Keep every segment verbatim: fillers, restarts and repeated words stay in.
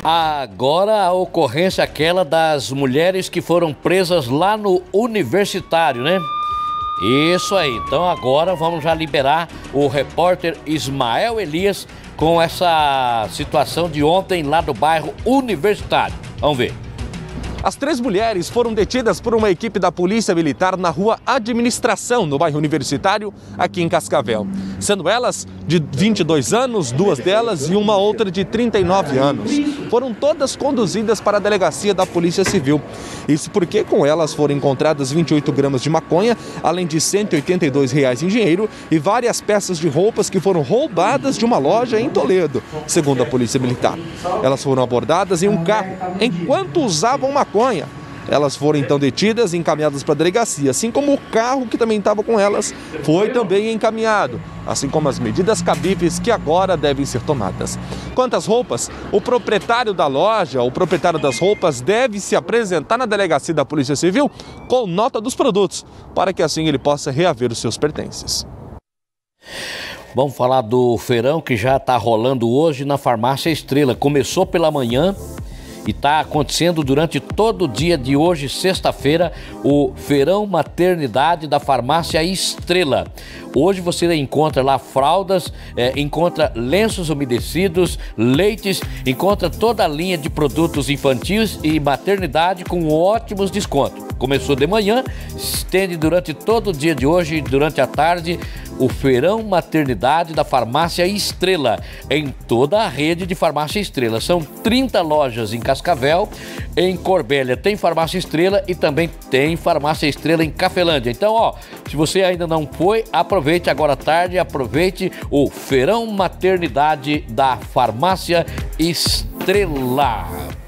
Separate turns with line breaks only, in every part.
Agora a ocorrência aquela das mulheres que foram presas lá no Universitário, né? Isso aí, então agora vamos já liberar o repórter Ismael Elias com essa situação de ontem lá do bairro Universitário. Vamos ver.
As três mulheres foram detidas por uma equipe da Polícia Militar na rua Administração, no bairro Universitário, aqui em Cascavel. Sendo elas de vinte e dois anos, duas delas e uma outra de trinta e nove anos. Foram todas conduzidas para a delegacia da Polícia Civil. Isso porque com elas foram encontradas vinte e oito gramas de maconha, além de cento e oitenta e dois reais em dinheiro e várias peças de roupas que foram roubadas de uma loja em Toledo, segundo a Polícia Militar. Elas foram abordadas em um carro enquanto usavam maconha. Elas foram então detidas e encaminhadas para a delegacia, assim como o carro que também estava com elas foi também encaminhado, assim como as medidas cabíveis que agora devem ser tomadas. Quanto às roupas, o proprietário da loja, o proprietário das roupas deve se apresentar na delegacia da Polícia Civil com nota dos produtos, para que assim ele possa reaver os seus pertences.
Vamos falar do feirão que já está rolando hoje na Farmácia Estrela. Começou pela manhã e está acontecendo durante todo o dia de hoje, sexta-feira, o Feirão Maternidade da Farmácia Estrela. Hoje você encontra lá fraldas, é, encontra lenços umedecidos, leites, encontra toda a linha de produtos infantis e maternidade com ótimos descontos. Começou de manhã, estende durante todo o dia de hoje e durante a tarde o Feirão Maternidade da Farmácia Estrela, em toda a rede de Farmácia Estrela. São trinta lojas em Cascavel, em Corbélia tem Farmácia Estrela e também tem Farmácia Estrela em Cafelândia. Então, ó, se você ainda não foi, aproveite agora à tarde, aproveite o Feirão Maternidade da Farmácia Estrela.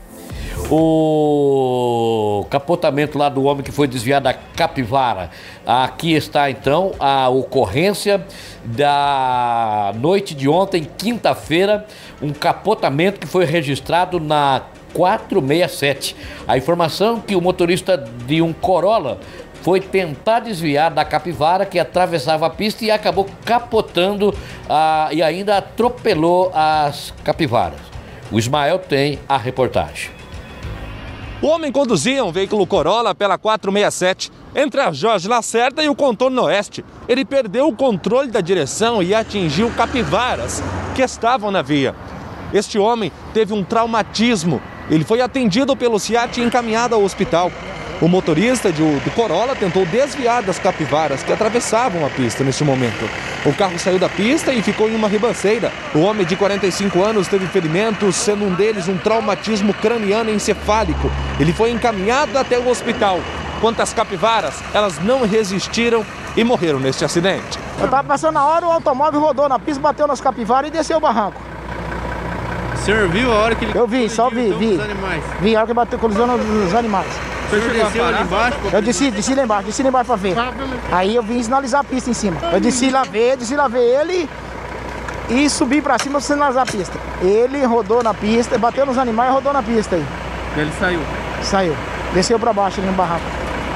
O capotamento lá do homem que foi desviado da capivara. Aqui está então a ocorrência da noite de ontem, quinta-feira, um capotamento que foi registrado na quatrocentos e sessenta e sete. A informação que o motorista de um Corolla foi tentar desviar da capivara que atravessava a pista e acabou capotando ah, e ainda atropelou as capivaras. O Ismael tem a reportagem.
O homem conduzia um veículo Corolla pela quatrocentos e sessenta e sete entre a Jorge Lacerda e o contorno oeste. Ele perdeu o controle da direção e atingiu capivaras que estavam na via. Este homem teve um traumatismo. Ele foi atendido pelo SEAT e encaminhado ao hospital. O motorista de, do Corolla tentou desviar das capivaras que atravessavam a pista neste momento. O carro saiu da pista e ficou em uma ribanceira. O homem de quarenta e cinco anos teve ferimentos, sendo um deles um traumatismo craniano encefálico. Ele foi encaminhado até o hospital. Quanto às capivaras, elas não resistiram e morreram neste acidente.
Eu estava passando na hora, o automóvel rodou na pista, bateu nas capivaras e desceu o barranco.
O senhor viu a hora que ele
Eu vi, só vi,
então,
vi.
os animais?
Vi a hora que bateu colisão nos animais.
O senhor desceu ali embaixo?
Eu desci, desci lá embaixo, desci lá embaixo pra ver. Aí eu vim sinalizar a pista em cima. Eu desci lá ver, desci lá ver ele e subi pra cima pra sinalizar a pista. Ele rodou na pista, bateu nos animais e rodou na pista aí.
E ele saiu?
Saiu. Desceu pra baixo ali no barranco.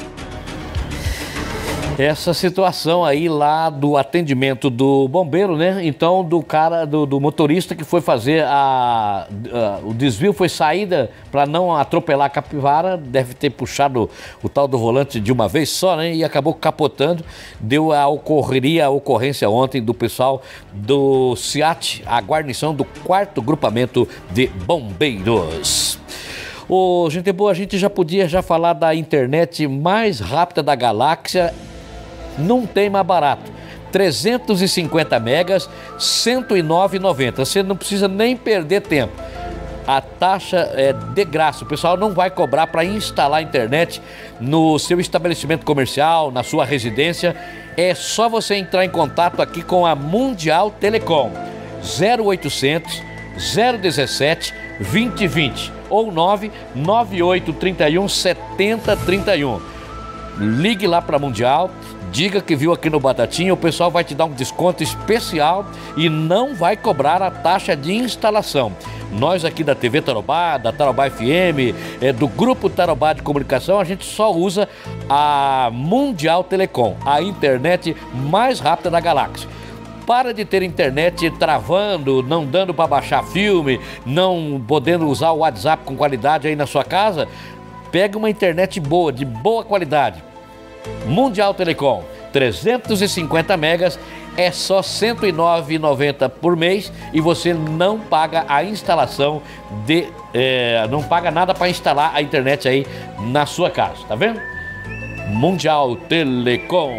Essa situação aí lá do atendimento do bombeiro, né? Então, do cara, do, do motorista que foi fazer a, a o desvio, foi saída para não atropelar a capivara, deve ter puxado o tal do volante de uma vez só, né? E acabou capotando. Deu a ocorreria, a ocorrência ontem do pessoal do SEAT, a guarnição do quarto grupamento de bombeiros. Ô, gente boa, a gente já podia já falar da internet mais rápida da galáxia. Não tem mais barato, trezentos e cinquenta megas, cento e nove reais e noventa centavos, você não precisa nem perder tempo. A taxa é de graça, o pessoal não vai cobrar para instalar a internet no seu estabelecimento comercial, na sua residência. É só você entrar em contato aqui com a Mundial Telecom, zero oitocentos, zero dezessete, vinte vinte ou nove nove oito três um, sete zero três um. Ligue lá para a Mundial. Diga que viu aqui no Batatinha, o pessoal vai te dar um desconto especial e não vai cobrar a taxa de instalação. Nós aqui da T V Tarobá, da Tarobá F M, é, do Grupo Tarobá de Comunicação, a gente só usa a Mundial Telecom, a internet mais rápida da galáxia. Para de ter internet travando, não dando para baixar filme, não podendo usar o WhatsApp com qualidade aí na sua casa. Pega uma internet boa, de boa qualidade. Mundial Telecom, trezentos e cinquenta megas, é só cento e nove reais e noventa centavos por mês e você não paga a instalação de... É, não paga nada para instalar a internet aí na sua casa, tá vendo? Mundial Telecom.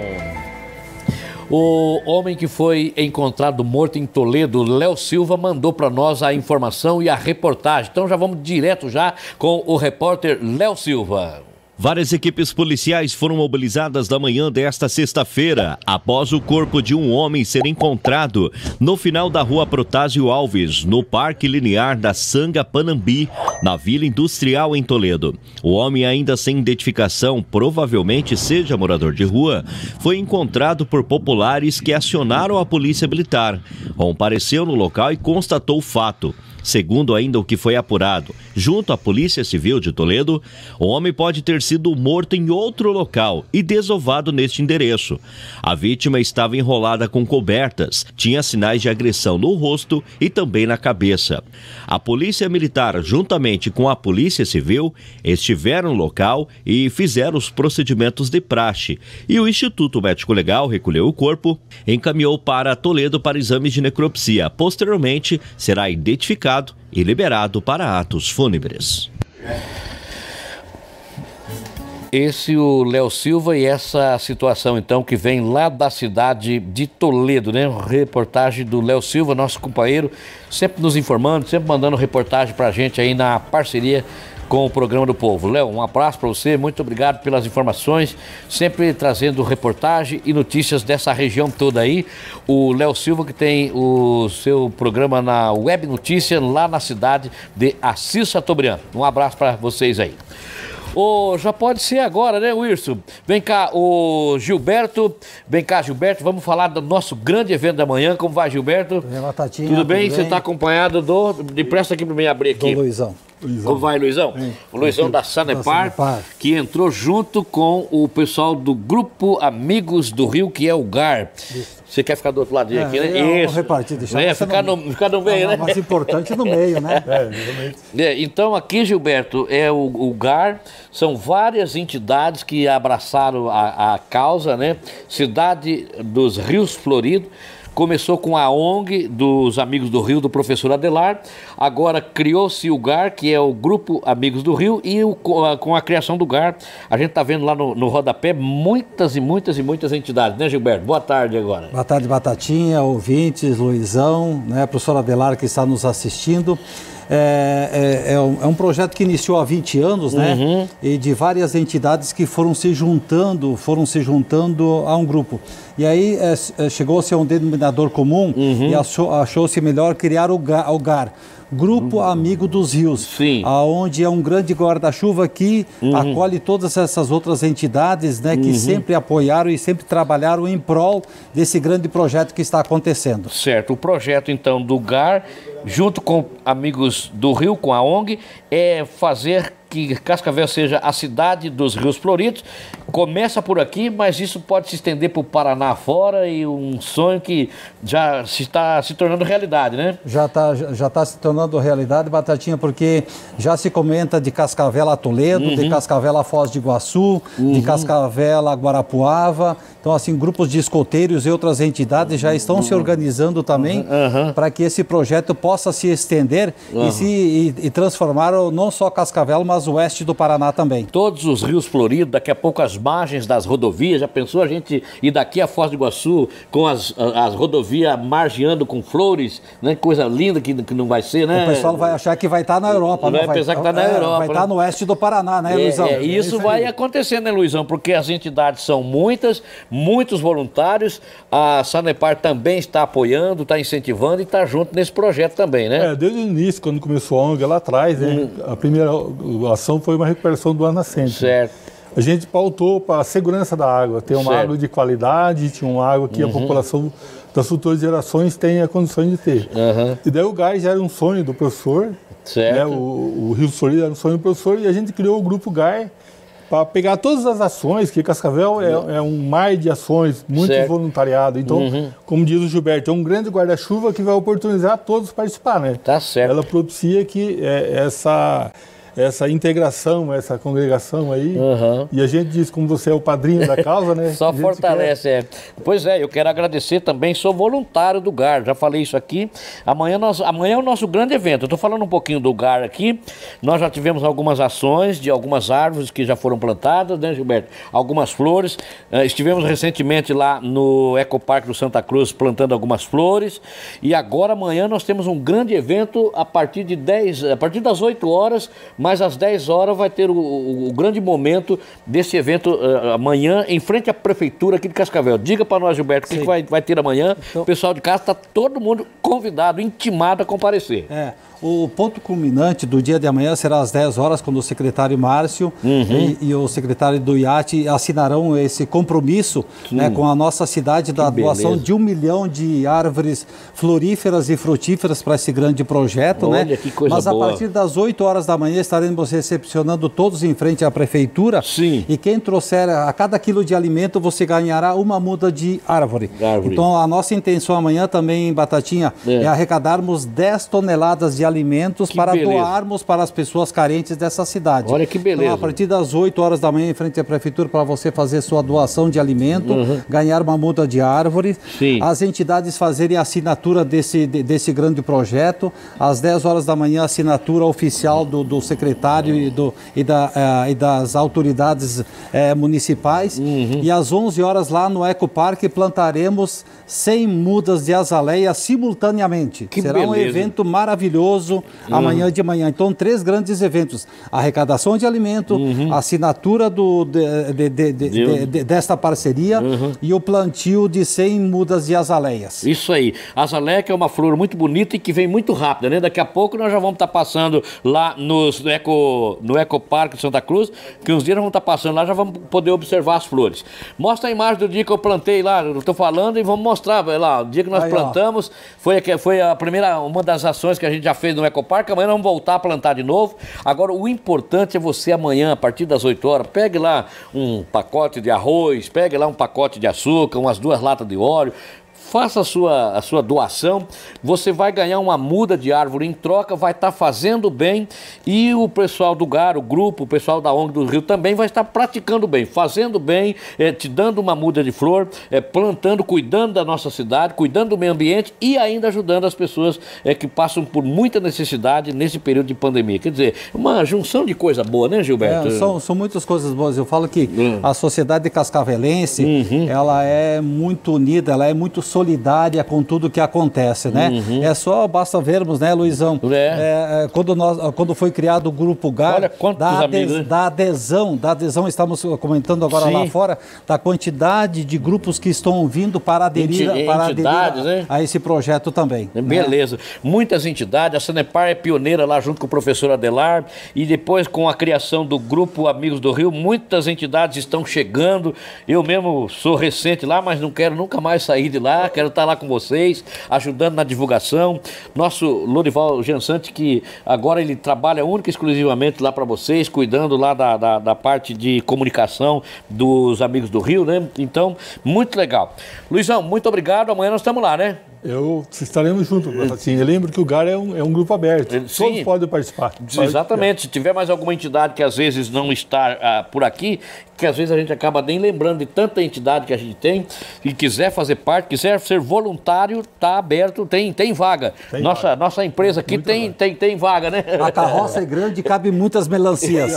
O homem que foi encontrado morto em Toledo, Léo Silva, mandou para nós a informação e a reportagem. Então já vamos direto já com o repórter Léo Silva.
Várias equipes policiais foram mobilizadas na manhã desta sexta-feira, após o corpo de um homem ser encontrado no final da rua Protásio Alves, no Parque Linear da Sanga Panambi, na Vila Industrial em Toledo. O homem, ainda sem identificação, provavelmente seja morador de rua, foi encontrado por populares que acionaram a polícia militar. Compareceu no local e constatou o fato. Segundo ainda o que foi apurado, junto à Polícia Civil de Toledo, o homem pode ter sido morto em outro local e desovado neste endereço. A vítima estava enrolada com cobertas, tinha sinais de agressão no rosto e também na cabeça. A Polícia Militar, juntamente com a Polícia Civil, estiveram no local e fizeram os procedimentos de praxe. E o Instituto Médico Legal recolheu o corpo, encaminhou para Toledo para exames de necropsia. Posteriormente, será identificado e liberado para atos fúnebres.
Esse o Léo Silva e essa situação então que vem lá da cidade de Toledo, né? Reportagem do Léo Silva, nosso companheiro, sempre nos informando, sempre mandando reportagem pra gente aí na parceria com o Programa do Povo. Léo, um abraço para você, muito obrigado pelas informações, sempre trazendo reportagem e notícias dessa região toda aí. O Léo Silva, que tem o seu programa na Web Notícia, lá na cidade de Assis Chateaubriand. Um abraço para vocês aí. Oh, já pode ser agora, né, Wilson? Vem cá, o Gilberto. Vem cá, Gilberto, vamos falar do nosso grande evento da manhã. Como vai, Gilberto?
Vem, Batatinha,
tudo bem?
tudo
Você
bem?
está acompanhado do... De presta aqui para mim abrir aqui.
Do Luizão. Luizão.
Como vai, Luizão? Sim. O Luizão da Sanepar, da Sanepar, que entrou junto com o pessoal do Grupo Amigos do Rio, que é o G A R. Isso. Você quer ficar do outro lado é, aqui, né?
Isso. Repartir, deixar
é, ficar, no, ficar no meio,
não,
né?
Mais importante no meio, né?
É, é, então, aqui, Gilberto, é o, o G A R, são várias entidades que abraçaram a, a causa, né? Cidade dos Rios Floridos. Começou com a O N G dos Amigos do Rio, do professor Adelar. Agora criou-se o G A R, que é o Grupo Amigos do Rio, e o, com a criação do G A R, a gente está vendo lá no, no rodapé muitas e muitas e muitas entidades, né, Gilberto? Boa tarde agora.
Boa tarde, Batatinha, ouvintes, Luizão, né, professor Adelar que está nos assistindo. É, é, é, um, é um projeto que iniciou há vinte anos, né? Uhum. E de várias entidades que foram se juntando, foram se juntando a um grupo. E aí é, chegou-se a um denominador comum uhum. e achou, achou-se melhor criar o G A R. Grupo uhum. Amigo dos Rios,
Sim.
aonde é um grande guarda-chuva que uhum. acolhe todas essas outras entidades, né, que uhum. sempre apoiaram e sempre trabalharam em prol desse grande projeto que está acontecendo.
Certo, o projeto então do G A R, junto com Amigos do Rio, com a O N G, é fazer que Cascavel seja a cidade dos Rios Floridos. Começa por aqui, mas isso pode se estender para o Paraná fora, e um sonho que já se está se tornando realidade, né? Já está já tá se tornando realidade, Batatinha, porque já se comenta de Cascavel a Toledo, uhum. de Cascavel a Foz de Iguaçu, uhum. de Cascavel a Guarapuava. Então, assim, grupos de escoteiros e outras entidades já estão uhum. se organizando também uhum. para que esse projeto possa se estender uhum. e, se, e, e transformar não só Cascavel, mas o oeste do Paraná também. Todos os rios floridos, daqui a pouco as margens das rodovias. Já pensou a gente ir daqui a Foz do Iguaçu com as, as rodovias margeando com flores, né? Coisa linda que, que não vai ser, né?
O pessoal vai achar que vai estar na Europa.
Vai, não vai pensar que está na
é,
Europa.
Vai estar
né?
no oeste do Paraná, né,
é,
Luizão?
É, e isso, é isso vai acontecer, né, Luizão? Porque as entidades são muitas, muitos voluntários. A Sanepar também está apoiando, está incentivando e está junto nesse projeto também, né?
É, desde o início, quando começou a O N G lá atrás, né? Hum. A primeira a ação foi uma recuperação do ar nascente.
Certo.
A gente pautou para a segurança da água, ter uma certo. água de qualidade, tinha uma água que uhum. a população das futuras gerações tenha condições de ter. Uhum. E daí o G A R já era um sonho do professor,
certo.
Né? O, o Rio Florido era um sonho do professor, e a gente criou o grupo G A R para pegar todas as ações, que Cascavel é, é um mar de ações, muito
certo.
voluntariado. Então, uhum. como diz o Gilberto, é um grande guarda-chuva que vai oportunizar a todos participar, né?
Tá certo.
Ela propicia que é, essa... essa integração, essa congregação aí, uhum. e a gente diz, como você é o padrinho da causa, né?
Só fortalece, quer... é. Pois é, eu quero agradecer também, sou voluntário do G A R, já falei isso aqui, amanhã, nós, amanhã é o nosso grande evento, eu estou falando um pouquinho do G A R aqui, nós já tivemos algumas ações de algumas árvores que já foram plantadas, né, Gilberto? Algumas flores, uh, estivemos recentemente lá no Ecoparque do Santa Cruz plantando algumas flores, e agora amanhã nós temos um grande evento a partir de dez, a partir das oito horas, mas às dez horas vai ter o, o, o grande momento desse evento uh, amanhã, em frente à prefeitura aqui de Cascavel. Diga para nós, Gilberto, o que, que vai, vai ter amanhã. Então, o pessoal de casa está todo mundo convidado, intimado a comparecer.
É. O ponto culminante do dia de amanhã será às dez horas, quando o secretário Márcio uhum. e, e o secretário do I A T assinarão esse compromisso né, com a nossa cidade da que doação beleza. de um milhão de árvores floríferas e frutíferas para esse grande projeto.
Olha,
né?
que coisa
Mas a
boa.
partir das oito horas da manhã estaremos recepcionando todos em frente à prefeitura.
Sim.
E quem trouxer a cada quilo de alimento, você ganhará uma muda de árvore.
árvore.
Então a nossa intenção amanhã também, Batatinha, é, é arrecadarmos dez toneladas de alimentos que para beleza. doarmos para as pessoas carentes dessa cidade.
Olha que beleza.
Então, a partir das oito horas da manhã, em frente à prefeitura, para você fazer sua doação de alimento, uhum. ganhar uma muda de árvore,
Sim.
as entidades fazerem a assinatura desse, de, desse grande projeto, às dez horas da manhã, a assinatura oficial do, do secretário e, do, e, da, uh, e das autoridades uh, municipais, uhum. e às onze horas lá no Ecoparque plantaremos cem mudas de azaleia simultaneamente.
Que
Será
beleza.
um evento maravilhoso uhum. amanhã de manhã. Então, três grandes eventos: arrecadação de alimento, uhum. assinatura do, de, de, de, de, de, de, desta parceria uhum. e o plantio de cem mudas de azaleias.
Isso aí. A azaleia que é uma flor muito bonita e que vem muito rápida, né? Daqui a pouco nós já vamos estar passando lá nos, no, Eco, no Ecoparque de Santa Cruz, que uns dias nós vamos estar passando lá, já vamos poder observar as flores. Mostra a imagem do dia que eu plantei lá, eu estou falando, e vamos mostrar lá, o dia que nós aí, plantamos, foi, foi a primeira, uma das ações que a gente já fez no Ecoparque. Amanhã vamos voltar a plantar de novo. Agora, o importante é você amanhã, a partir das oito horas, pegue lá um pacote de arroz, pegue lá um pacote de açúcar, umas duas latas de óleo, faça a sua, a sua doação, você vai ganhar uma muda de árvore em troca, vai estar fazendo bem, e o pessoal do G A R, o grupo, o pessoal da O N G do Rio também vai estar praticando bem, fazendo bem, é, te dando uma muda de flor, é, plantando, cuidando da nossa cidade, cuidando do meio ambiente e ainda ajudando as pessoas é, que passam por muita necessidade nesse período de pandemia. Quer dizer, uma junção de coisa boa, né, Gilberto?
É, são, são muitas coisas boas. Eu falo que uhum. a sociedade cascavelense, uhum. ela é muito unida, ela é muito solidária com tudo que acontece, né? Uhum. É só, basta vermos, né, Luizão? É. É, quando, nós, quando foi criado o Grupo G A R,
olha quantos
da,
amigos,
ades, da adesão, da adesão, estamos comentando agora Sim. lá fora, da quantidade de grupos que estão vindo para aderir, Enti, para aderir a, né? a esse projeto também.
Beleza.
Né?
Muitas entidades, a Sanepar é pioneira lá junto com o professor Adelar, e depois com a criação do Grupo Amigos do Rio, muitas entidades estão chegando. Eu mesmo sou recente lá, mas não quero nunca mais sair de lá. Quero estar lá com vocês, ajudando na divulgação. Nosso Lorival Gensante, que agora ele trabalha única e exclusivamente lá para vocês, cuidando lá da, da, da parte de comunicação dos Amigos do Rio, né? Então, muito legal. Luizão, muito obrigado. Amanhã nós estamos lá, né?
Eu estaremos juntos. Assim, eu lembro que o G A R é um, é um grupo aberto. Sim. Todos podem participar.
Exatamente. Se tiver mais alguma entidade que às vezes não está ah, por aqui, que às vezes a gente acaba nem lembrando de tanta entidade que a gente tem, e quiser fazer parte, quiser ser voluntário, está aberto, tem, tem vaga. Tem nossa, vaga. Nossa empresa aqui tem, tem, tem vaga, né?
A carroça é grande e cabe muitas melancias.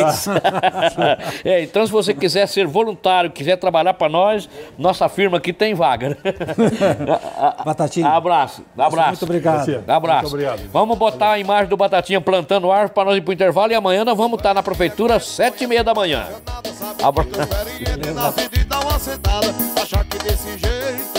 É, então, se você quiser ser voluntário, quiser trabalhar para nós, nossa firma aqui tem vaga. Né?
Batatinha.
Abraço, abraço.
Muito obrigado.
Abraço.
Muito obrigado.
Vamos botar a imagem do Batatinha plantando árvore para nós ir para o intervalo, e amanhã nós vamos estar na prefeitura às sete e meia da manhã. Abraço.
Na vida e dar uma sentada, achar que desse jeito